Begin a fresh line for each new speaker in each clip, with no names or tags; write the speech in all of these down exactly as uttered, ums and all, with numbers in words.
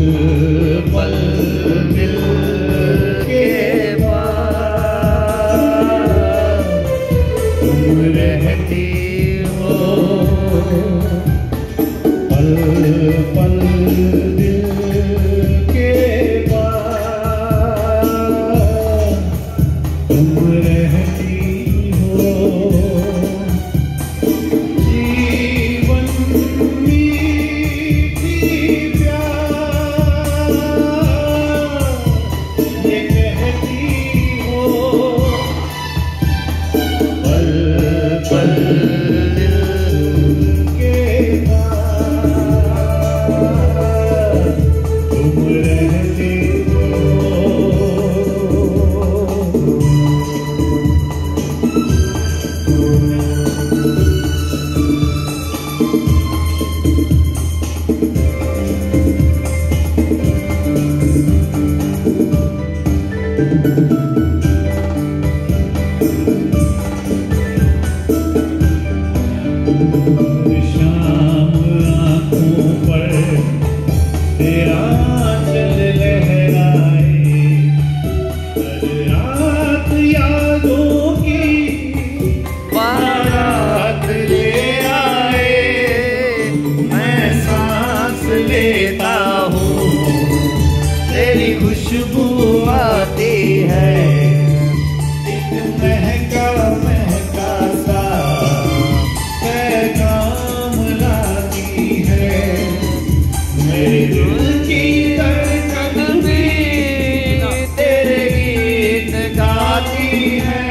पल दिल के पास तुम रहती हो, पल पल दिल के पास तुम रहती हो। जीवन मीठी प्यार ये कहती हो, पल पल दिल के पास तुम रहती हो। शाम आँखों पर तेरा आंचल लहराए, हर रात यादों की बारात ले आए। मैं सांस लेता हूँ तेरी खुशबू आती है, एक महका महका सा पैगाम लाती है। मेरे दिल की धड़कन भी तेरे गीत गाती है,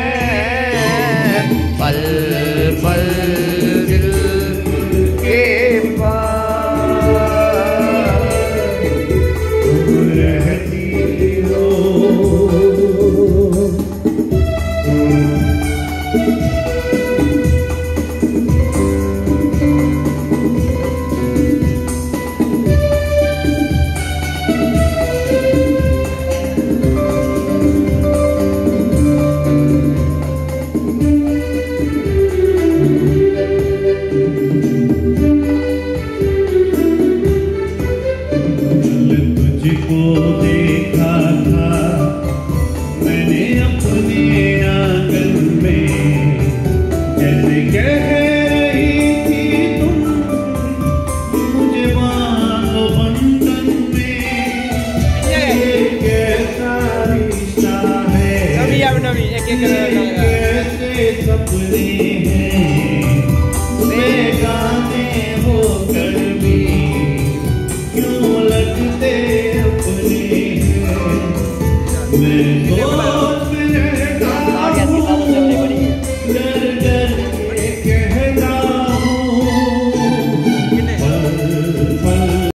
पल पल दिल के पास तुम रहती हो। तुझको देखा था मैंने अपने आंगन में, जैसे कह रही थी तुम मुझे बांधो बंधन में। ये कैसा रिश्ता है,
नवी नवी एक एक